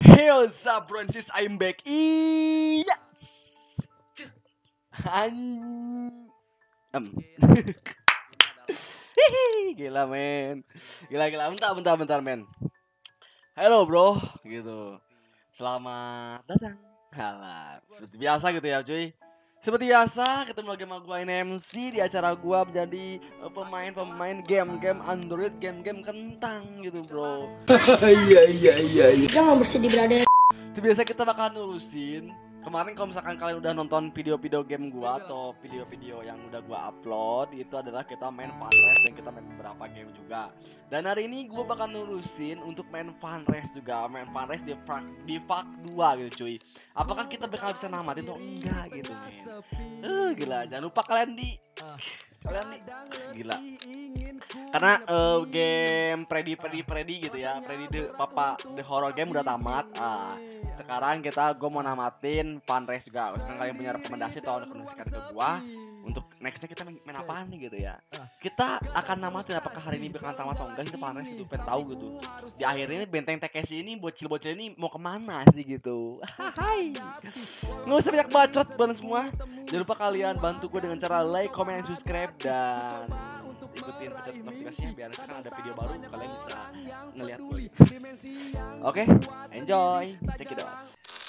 Hey, what's up, Francis? I'm back. Yes. Gila, men. Gila. Bentar, men. Halo, bro. Gitu. Selamat datang. Halah, seperti biasa gitu ya, cuy. Seperti biasa, ketemu lagi sama gua NMC di acara gua menjadi pemain game Android, game kentang gitu, bro. Iya. Jangan bersedih, brother. Itu biasa kita bakal nurusin. Kemarin kalau misalkan kalian udah nonton video-video game gua atau video-video yang udah gua upload, itu adalah kita main Fun Race dan kita main beberapa game juga. Dan hari ini gua bakal nurusin untuk main Fun Race juga, main Fun Race di FAQ 2 gitu, cuy. Apakah kita bakal bisa namatin atau enggak gitu, men. Gila, jangan lupa kalian gila. Karena game Freddy gitu ya, Freddy the horror game udah tamat. Sekarang gue mau namatin Fun Race juga. Sekarang kalian punya rekomendasi tolong rekomendasikan ke gua untuk nextnya kita main apaan nih gitu ya. Kita akan namatin apakah hari ini bakal tamat atau enggak, kita Fun Race gitu, pengen tahu gitu. Di akhir ini benteng Takeshi ini bocil-bocil ini mau kemana sih gitu. Hai. Nggak usah banyak bacot banget semua. Jangan lupa kalian bantu gue dengan cara like, comment, dan subscribe, dan ikutin pencet notifikasinya biar sekarang ada video baru kalian bisa ngeliat gue. Oke, enjoy, check it out.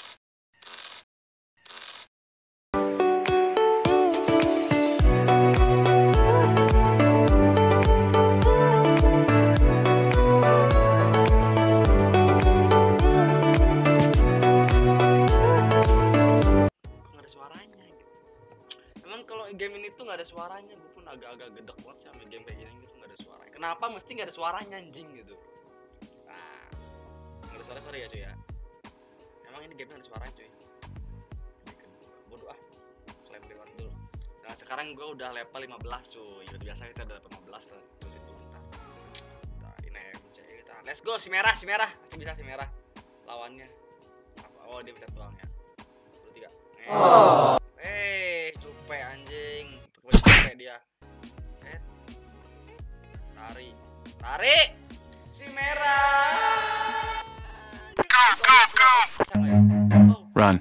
Game ini tuh nggak ada suaranya, gue pun agak-agak gedek banget sih sama game kayak gini gitu, nggak ada suaranya. Kenapa mesti nggak ada suaranya, anjing gitu? Nah, nggak ada suara, sorry ya cuy ya. Emang ini game ada suaranya cuy. Bodoh ah, klaim lewat dulu. Nah sekarang gue udah level 15 cuy. Biasa kita udah level 15 terus itu. Nah, ini MC kita. Let's go, si merah, masih bisa si merah. Lawannya. Oh dia pencet doang ya. 23. Oh. Cupe anjing, cupe dia. Tarik, si merah. Run.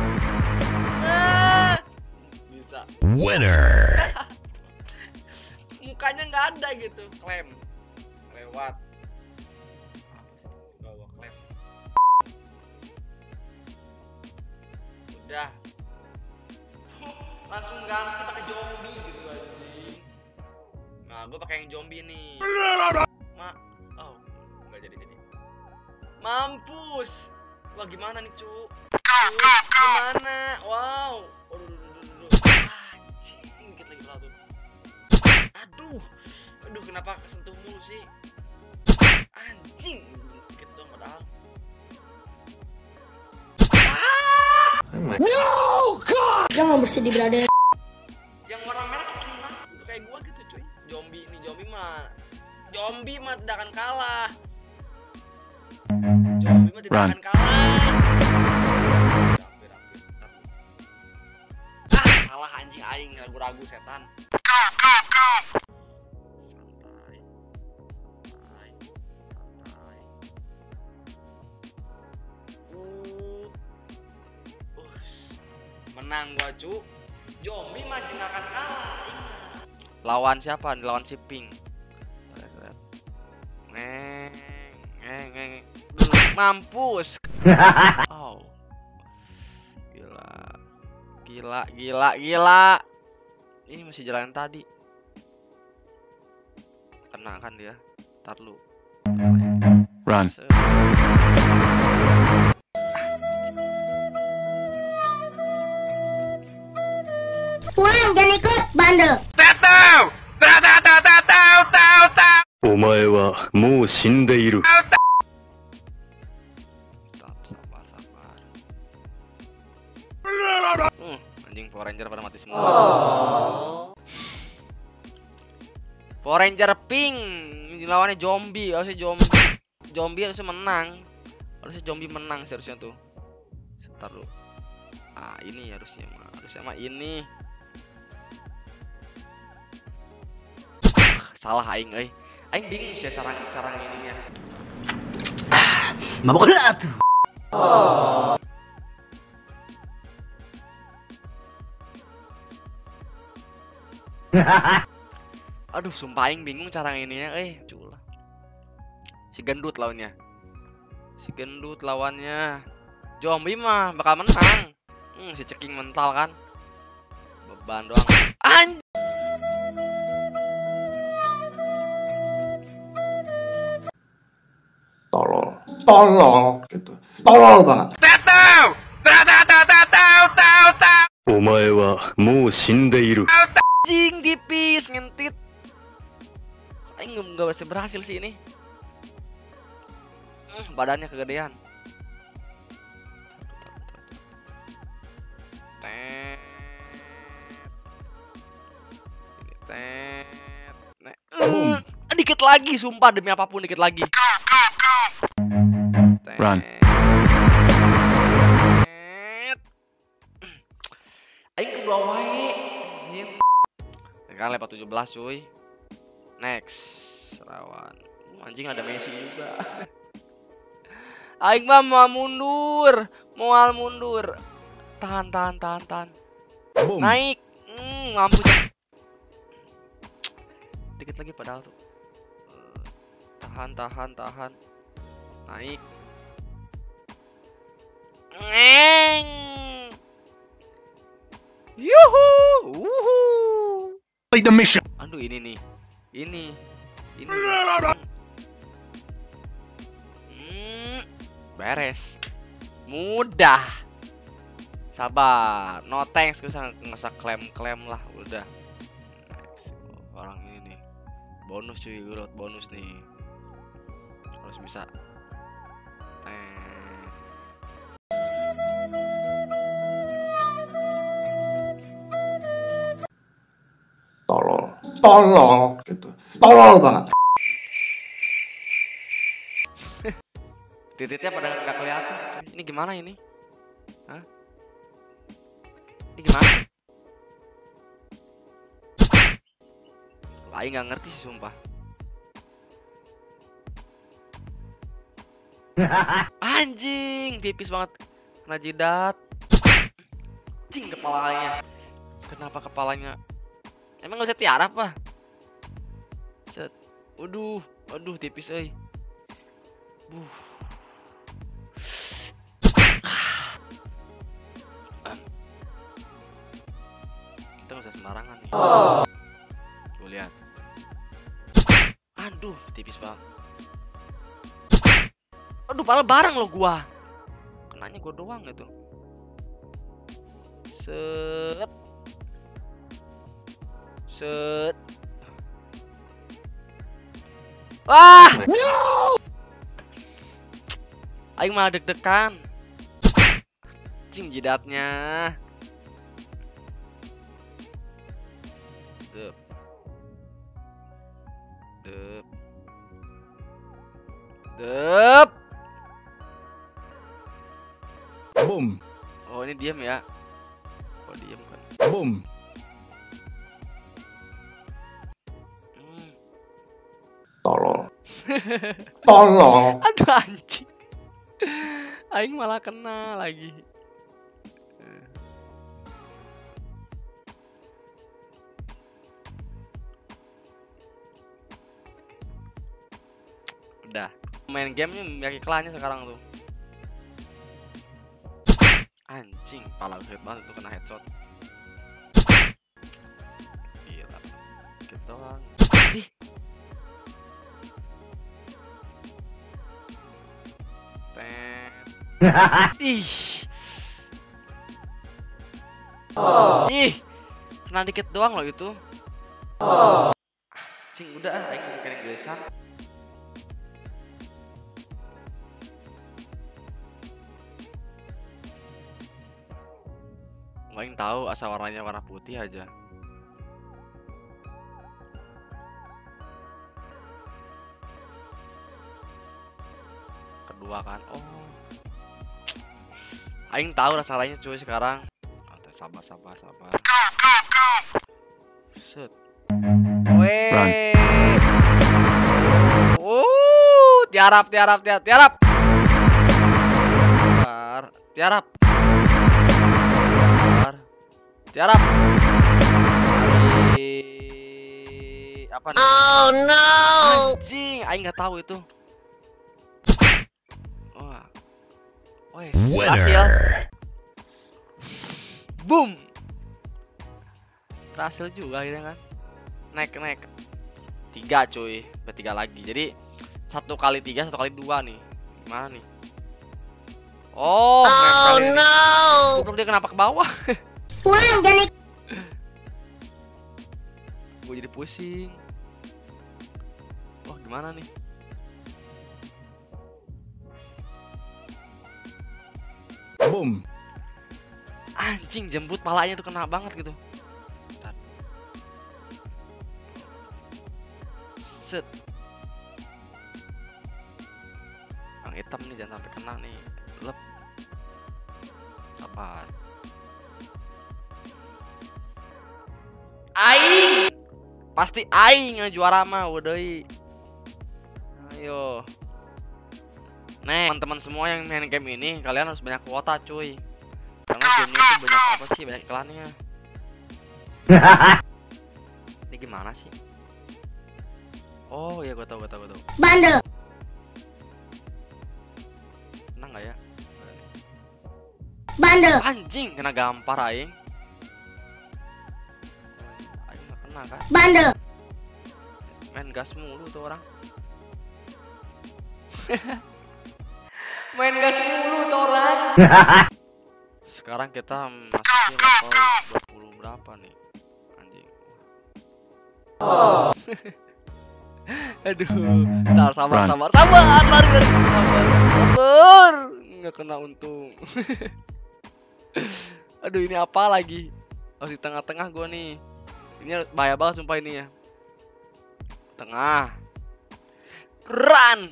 Bisa. Winner. Mukanya nggak ada gitu, klaim. Lewat. Bawa klaim. Udah. Langsung ganti pakai zombie gitu anjing. Nah, gue pakai yang zombie nih. Oh, enggak jadi. Mampus. Wah, gimana nih, cu? Gimana? Wow. Anjing, dikit lagi pula tuh. Aduh, kenapa kesentuh mulu sih? Anjing, dikit dong padahal. No, God! Jangan bersedih, brother. Yang warna merah gimana? Kayak gua gitu, cuy. Zombie mah tidak akan kalah. Akan kalah. Salah anjing aing, ragu-ragu setan. Santai. Menang gua cu. Zombie mah tidak akan kalah. Lawan siapa? Lawan si Pink. Mampus. Oh. Gila. Ini masih jalan tadi. Kena kan dia. Ntar lu. Run. Pulang, jangan ikut, bandel. お前はもう死んでいる。 Anjing Power Ranger pada mati semua. Power Ranger Pink lawannya zombie, zombie harusnya menang. Zombie menang seharusnya tuh. Sebentar lu. Ini harusnya mah ini. Salah aing euy. Aing bingung sih cara ngininya. Mabok lah tuh. Aduh, sumpah aing bingung cara ininya, culah. Si gendut lawannya. Si gendut lawannya. Zombie mah bakal menang. Si ceking mental kan. Beban doang. Tolol gitu. Tolol banget. お前はもう死んでいる。 Anjing tipis ngentit. Aing nggak bisa berhasil sih ini. Badannya kegedean. Dikit lagi, sumpah demi apapun dikit lagi. Run. Aing kedua wae. Anjir. Sekarang level 17 cuy. Next lawan. Anjing ada Messi juga. Aing mah mau mundur. Mual mundur. Tahan. Boom. Naik. Mampu. Dikit lagi padahal tuh. Tahan. Naik. Yuhu. Play the mission. Aduh ini nih. Ini. Beres. Mudah. Sabar. No thanks, nggak usah klaim lah, udah. Next. Orang ini nih. Bonus cuy, gue dapat bonus nih. Harus bisa. Tolol gitu. Tolol banget. Titiknya pada nggak kelihatan. Ini gimana ini? Hah? Ini gimana sih? Aing nggak ngerti sih sumpah. Anjing, tipis banget. Kena jidat. Anjing kepalanya. Kenapa kepalanya? Emang gak bisa tiara apa? Set. Waduh, tipis euy. Kita gak usah sembarangan nih. Gue lihat. Aduh, tipis banget. Aduh, malah bareng lo gua. Kenanya gua doang gitu. Set. Wah! No! Aing malah deg-degan. Anjing jidatnya. Dep. Boom. Oh, ini diam ya. Oh, diam kan. Boom. Tolol. Aduh anjing. Aing malah kena lagi. Udah. Main gamenya banyak iklannya sekarang tuh. Anjing, pala gue banget tuh kena headshot. Gila. Dikit doang. Ih. Ih, kena dikit doang loh itu. Cing udah, aing mungkin geser. Aing tahu asal warnanya warna putih aja. Kedua kan, Aing tahu rasa lainnya cuy sekarang. Sabar. Set. Weh. Tiarap. Sabar. Tiarap. Sabar. Tiarap. Apa nih? Oh no. Anjing, aing nggak tahu itu. Wah. Wes, berhasil. Boom. Berhasil juga gitu kan. Naik. 3 cuy, bertiga lagi. Jadi 1 kali 3, 1 kali 2 nih. Gimana nih? Oh no. Belum dia kenapa ke bawah? Pulang jangan ikut. Gue jadi pusing. Wah gimana nih? Boom. Anjing, jembut palanya tuh kena banget gitu. Bentar. Set. Yang hitam nih jangan sampai kena nih. Lep. Sabar. Aing. Pasti aing yang juara mah, wodoi. Ayo. Nih, teman-teman semua yang main game ini, kalian harus banyak kuota, cuy. Karena gamenya tuh banyak apa sih, banyak iklannya. Ini gimana sih? Oh iya, gue tahu. Bandel. Menang nggak ya? Bandel. Anjing, kena gampar aing. Aing nggak kena kan? Bandel. Main gas mulu tuh orang. Main gas mulu tuh orang. Sekarang kita masukin level 20 berapa nih? Anjing. Aduh, sabar. Lari. Sabar. Nggak kena untung. Aduh, ini apa lagi? Harus di tengah-tengah gua nih. Ini bahaya banget sumpah ini ya. Tengah. Run.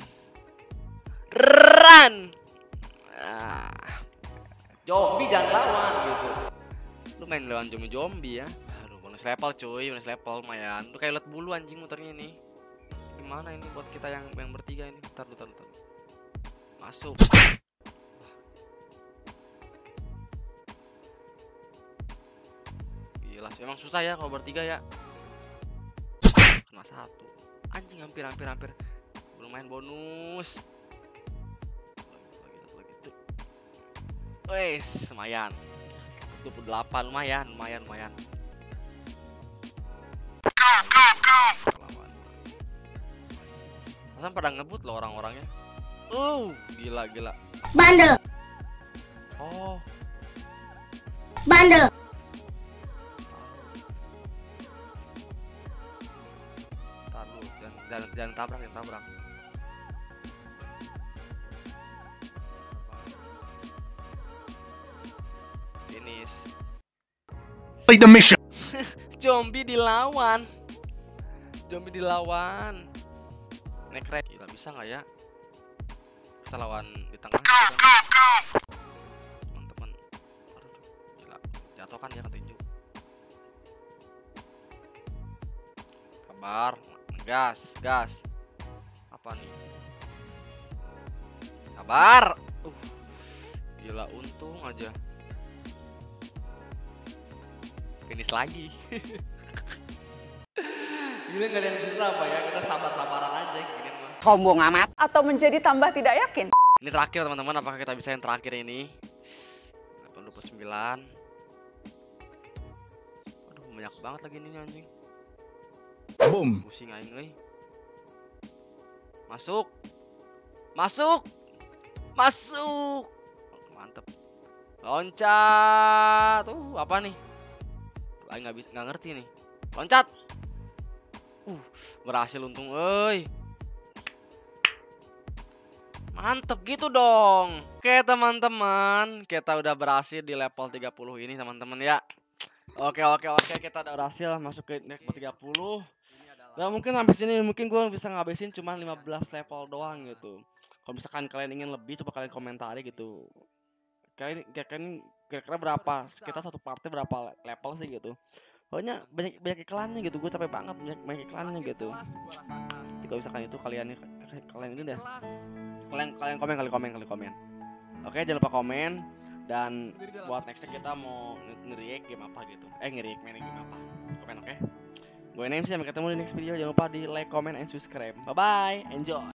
Zombie jangan lawan gitu. Lu main lawan zombie ya. Aduh, bonus level cuy, lumayan. Lu kayak ulat bulu anjing muternya ini. Gimana ini buat kita yang bertiga ini? Bentar. Masuk. Gila, emang susah ya kalau bertiga ya. Kena 1. Anjing, hampir. Belum main bonus. Lagi. Wes, lumayan. 28, lumayan. Masa pada ngebut loh orang-orangnya. Gila. Bandel. Oh. Bandel. Taruh, jangan tabrak. Finish. Complete the mission. Zombie dilawan. Nekrek, gila bisa nggak ya? Kita lawan di tengah gitu kan. Teman-teman. Aduh, gila. Jatuh kan dia ketinju. Sabar, gas. Apa nih? Sabar. Gila, untung aja. Finish lagi. Gila, gak ada yang susah apa ya, kita sabar-sabaran aja gini mah. Sombong amat. Atau menjadi tambah tidak yakin. Ini terakhir teman-teman, apakah kita bisa yang terakhir ini? 29. Aduh, banyak banget lagi ini anjing. Boom. Pusing aing euy. Masuk. Mantep. Loncat. Apa nih? Aing nggak ngerti nih. Loncat. Berhasil untung euy. Mantep gitu dong. Oke teman-teman, kita udah berhasil di level 30 ini teman-teman ya. Oke, kita udah berhasil masuk ke level 30. Dan mungkin sampai sini mungkin gue bisa ngabisin cuma 15 level doang gitu. Kalau misalkan kalian ingin lebih, coba kalian komentari gitu. Kalian kira-kira berapa? Kita satu party berapa level sih gitu. Pokoknya banyak iklannya gitu, gue capek banget banyak iklannya gitu. Jadi kalau misalkan itu kalian ini dah, kalian komen. Oke, jangan lupa komen. Dan buat nextnya kita mau nge-react game apa gitu. Nge-react main game apa. Komen oke. Gue NMC, sampai ketemu di next video. Jangan lupa di like, comment, and subscribe. Bye bye, enjoy.